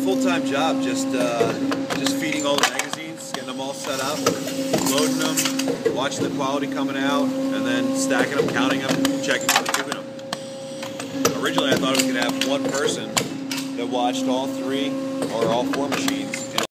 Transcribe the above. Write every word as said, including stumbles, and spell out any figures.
full-time job, just uh, just feeding all the magazines, getting them all set up, loading them, watching the quality coming out, and then stacking them, counting them, checking them, tubing them. Originally, I thought I was going to have one person that watched all three or all four machines